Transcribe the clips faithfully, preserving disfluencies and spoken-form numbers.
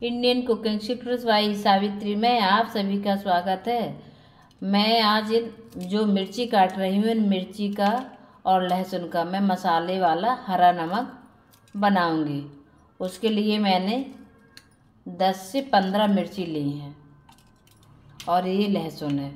Indian cooking secrets by Savitri में आप सभी का स्वागत है। मैं आज जो मिर्ची काट रही हूँ, मिर्ची का और लहसुन का मैं मसाले वाला हरा नमक बनाऊंगी। उसके लिए मैंने दस से पंद्रह मिर्ची ली हैं और ये लहसुन है,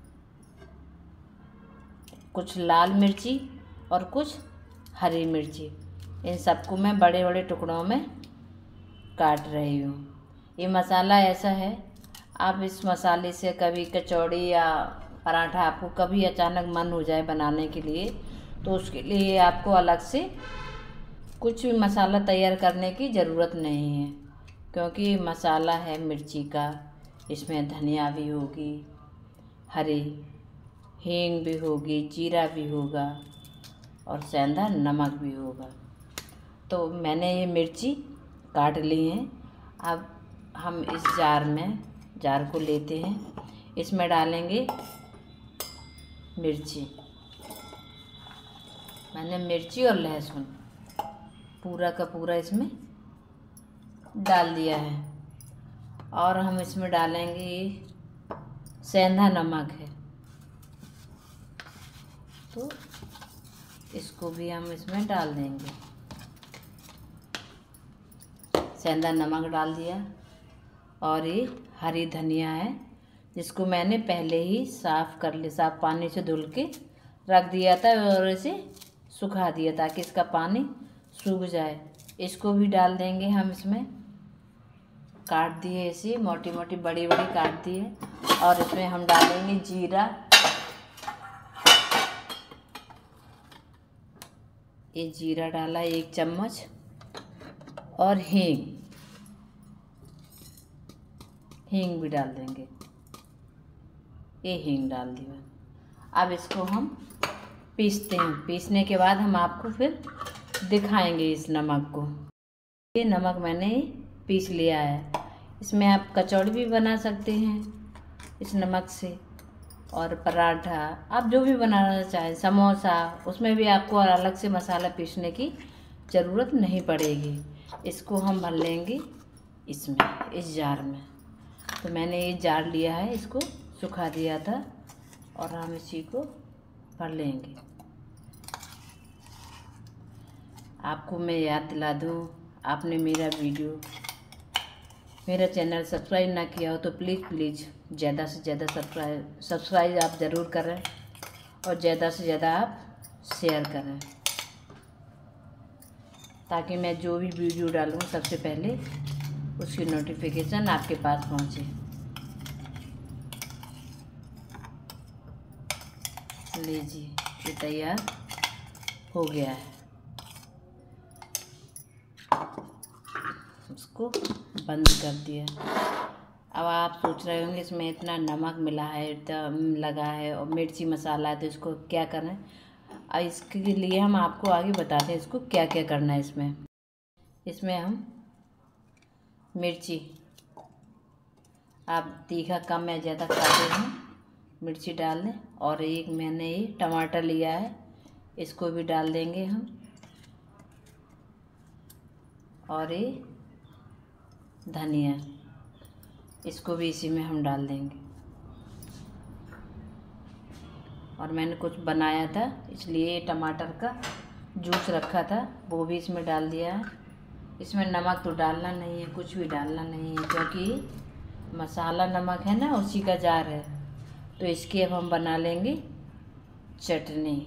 कुछ लाल मिर्ची और कुछ हरी मिर्ची। इन सबको मैं बड़े बड़े टुकड़ों में काट रही हूँ। ये मसाला ऐसा है, आप इस मसाले से कभी कचौड़ी या पराठा आपको कभी अचानक मन हो जाए बनाने के लिए, तो उसके लिए आपको अलग से कुछ भी मसाला तैयार करने की ज़रूरत नहीं है, क्योंकि मसाला है मिर्ची का। इसमें धनिया भी होगी, हरी हींग भी होगी, जीरा भी होगा और सेंधा नमक भी होगा। तो मैंने ये मिर्ची काट ली हैं। अब हम इस जार में जार को लेते हैं, इसमें डालेंगे मिर्ची। मैंने मिर्ची और लहसुन पूरा का पूरा इसमें डाल दिया है और हम इसमें डालेंगे सेंधा नमक है, तो इसको भी हम इसमें डाल देंगे। सेंधा नमक डाल दिया और ये हरी धनिया है, जिसको मैंने पहले ही साफ़ कर लिया, साफ पानी से धुल के रख दिया था और इसे सुखा दिया ताकि इसका पानी सूख जाए। इसको भी डाल देंगे हम इसमें। काट दिए इसे मोटी मोटी बड़ी बड़ी काट दिए और इसमें हम डालेंगे जीरा, ये जीरा डाला एक चम्मच, और हींग हींग भी डाल देंगे। ये हींग डाल दिया। अब इसको हम पीसते हैं। पीसने के बाद हम आपको फिर दिखाएंगे इस नमक को। ये नमक मैंने पीस लिया है। इसमें आप कचौड़ी भी बना सकते हैं इस नमक से, और पराठा आप जो भी बनाना चाहें, समोसा, उसमें भी आपको अलग से मसाला पीसने की ज़रूरत नहीं पड़ेगी। इसको हम भर लेंगे इसमें, इस जार में। तो मैंने ये जार लिया है, इसको सुखा दिया था और हम इसी को भर लेंगे। आपको मैं याद दिला दूँ, आपने मेरा वीडियो मेरा चैनल सब्सक्राइब ना किया हो तो प्लीज़ प्लीज़ ज़्यादा से ज़्यादा सब्सक्राइब सब्सक्राइब आप ज़रूर करें और ज़्यादा से ज़्यादा आप शेयर करें, ताकि मैं जो भी वीडियो डालूँ सबसे पहले उसकी नोटिफिकेशन आपके पास पहुँचे। लीजिए, ये तैयार हो गया है। उसको बंद कर दिया। अब आप सोच रहे होंगे इसमें इतना नमक मिला है, इतना लगा है और मिर्ची मसाला है, तो इसको क्या करना है। और इसके लिए हम आपको आगे बताते हैं इसको क्या क्या करना है। इसमें इसमें हम मिर्ची, आप तीखा कम या ज़्यादा खाते हैं, मिर्ची डाल दें। और एक मैंने ये टमाटर लिया है, इसको भी डाल देंगे हम। और ये धनिया, इसको भी इसी में हम डाल देंगे। और मैंने कुछ बनाया था, इसलिए टमाटर का जूस रखा था, वो भी इसमें डाल दिया है। इसमें नमक तो डालना नहीं है, कुछ भी डालना नहीं है, क्योंकि मसाला नमक है ना, उसी का जार है। तो इसकी अब हम बना लेंगे चटनी।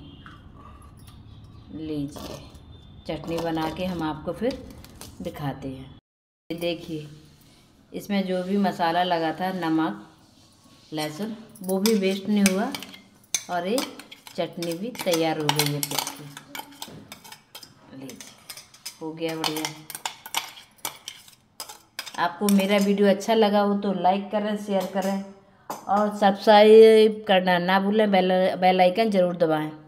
लीजिए, चटनी बना के हम आपको फिर दिखाते हैं। देखिए, इसमें जो भी मसाला लगा था, नमक, लहसुन, वो भी वेस्ट नहीं हुआ और ये चटनी भी तैयार हो गई है पीस के। लीजिए, हो गया बढ़िया। आपको मेरा वीडियो अच्छा लगा हो तो लाइक करें, शेयर करें और सब्सक्राइब करना ना भूलें। बेल बेल आइकन ज़रूर दबाएं।